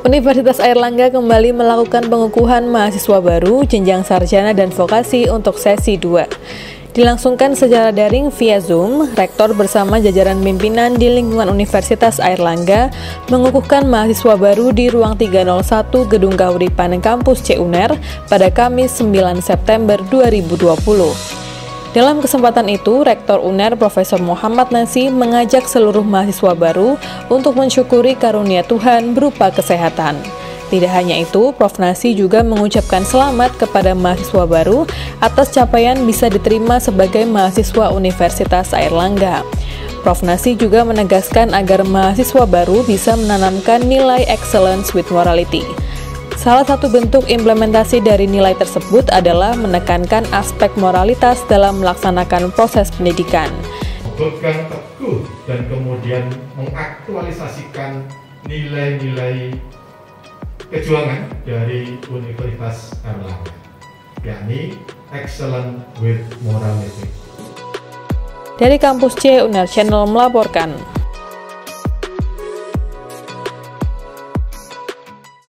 Universitas Airlangga kembali melakukan pengukuhan mahasiswa baru jenjang sarjana dan vokasi untuk sesi 2. Dilangsungkan secara daring via Zoom, Rektor bersama jajaran pimpinan di lingkungan Universitas Airlangga mengukuhkan mahasiswa baru di ruang 301 Gedung Kahuripan Kampus C UNER pada Kamis 9 September 2020. Dalam kesempatan itu, Rektor UNER Profesor Muhammad Nasi mengajak seluruh mahasiswa baru untuk mensyukuri karunia Tuhan berupa kesehatan. Tidak hanya itu, Prof. Nasi juga mengucapkan selamat kepada mahasiswa baru atas capaian bisa diterima sebagai mahasiswa Universitas Airlangga. Prof. Nasi juga menegaskan agar mahasiswa baru bisa menanamkan nilai excellence with morality. Salah satu bentuk implementasi dari nilai tersebut adalah menekankan aspek moralitas dalam melaksanakan proses pendidikan. Berpegang teguh dan kemudian mengaktualisasikan nilai-nilai kejuangan dari Universitas Airlangga, yakni excellent with morality. Dari Kampus C UNER Channel melaporkan.